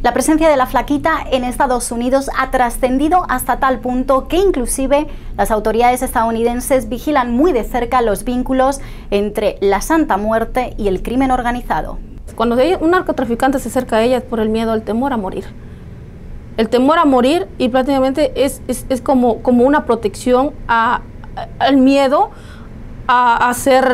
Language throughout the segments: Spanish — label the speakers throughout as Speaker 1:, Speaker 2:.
Speaker 1: La presencia de la flaquita en Estados Unidos ha trascendido hasta tal punto que inclusive las autoridades estadounidenses vigilan muy de cerca los vínculos entre la Santa Muerte y el crimen organizado.
Speaker 2: Cuando un narcotraficante se acerca a ella es por el miedo, el temor a morir. El temor a morir, y prácticamente es como una protección al miedo a hacer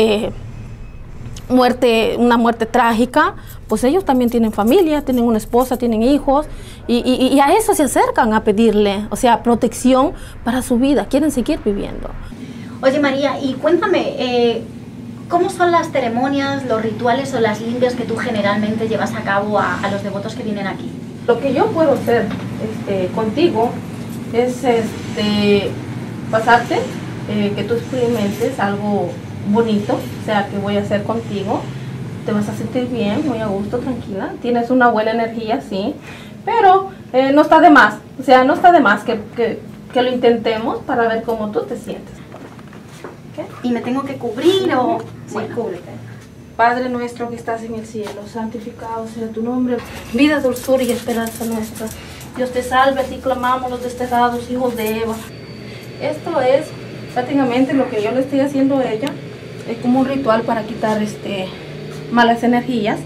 Speaker 2: una muerte trágica. Pues ellos también tienen familia, tienen una esposa, tienen hijos, y a eso se acercan a pedirle, o sea, protección para su vida, quieren seguir viviendo.
Speaker 1: Oye María, y cuéntame, ¿cómo son las ceremonias, los rituales o las limpias que tú generalmente llevas a cabo a los devotos que vienen aquí?
Speaker 2: Lo que yo puedo hacer contigo es pasarte, que tú experimentes algo bonito, o sea, que voy a hacer contigo. Te vas a sentir bien, muy a gusto, tranquila. Tienes una buena energía, sí, pero no está de más, o sea, no está de más que lo intentemos para ver cómo tú te sientes.
Speaker 1: ¿Qué? ¿Y me tengo que cubrir o...?
Speaker 2: Sí,
Speaker 1: bueno,
Speaker 2: cúbrete. Padre nuestro que estás en el cielo, santificado sea tu nombre, vida, dulzura y esperanza nuestra. Dios te salve, a ti clamamos los desterrados, hijos de Eva. Esto es prácticamente lo que yo le estoy haciendo a ella, es como un ritual para quitar malas energías.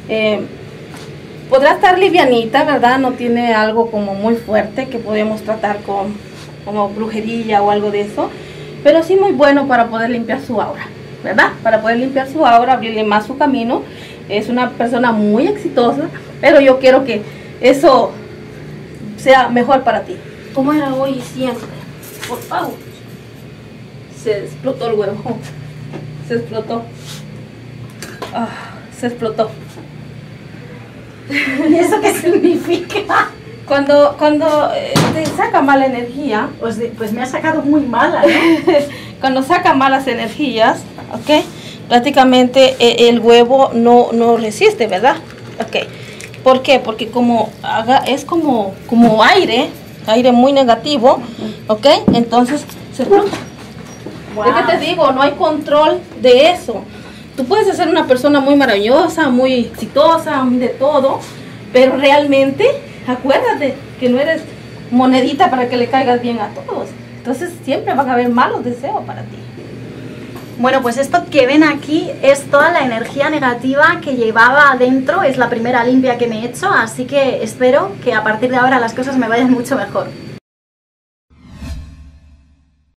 Speaker 2: Podrá estar livianita, ¿verdad? No tiene algo como muy fuerte que podemos tratar como brujería o algo de eso, pero sí muy bueno para poder limpiar su aura, ¿verdad? Para poder limpiar su aura, abrirle más su camino. Es una persona muy exitosa, pero yo quiero que eso sea mejor para ti. Como era hoy y siempre, por favor. Se explotó el huevo, se explotó. Se explotó.
Speaker 1: ¿Y eso qué significa?
Speaker 2: Cuando te saca mala energía,
Speaker 1: Pues me ha sacado muy mala, ¿no?
Speaker 2: Cuando saca malas energías, ¿ok? Prácticamente el huevo no resiste, ¿verdad? ¿Ok? ¿Por qué? Porque es como aire muy negativo, ¿ok? Entonces se explota. Wow. Es que te digo, no hay control de eso. Tú puedes ser una persona muy maravillosa, muy exitosa, muy de todo, pero realmente, acuérdate que no eres monedita para que le caigas bien a todos. Entonces siempre van a haber malos deseos para ti.
Speaker 1: Bueno, pues esto que ven aquí es toda la energía negativa que llevaba adentro, es la primera limpia que me he hecho, así que espero que a partir de ahora las cosas me vayan mucho mejor.